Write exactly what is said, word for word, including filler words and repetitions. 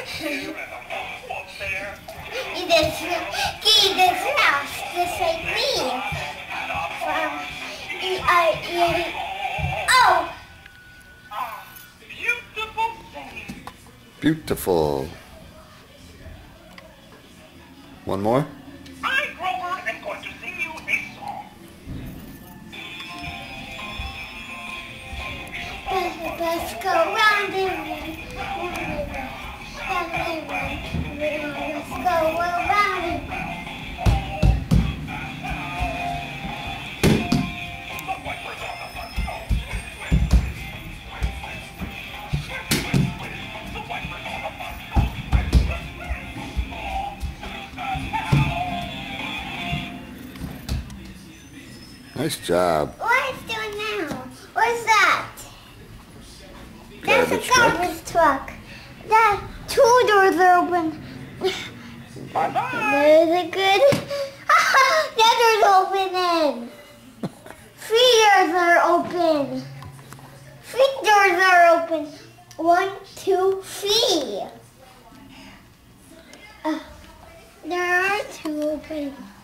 He does, he does house just like me. From E I E. Oh! Beautiful. One more? I, Grover, am going to sing you a song. Let's go round and round. Let's go around and Nice job. what is doing now? What is that? Garbage That's a truck. garbage truck. That two doors are open. There's a good. That door's opening. Three doors are open. Three doors are open. One, two, three. Uh, there are two open.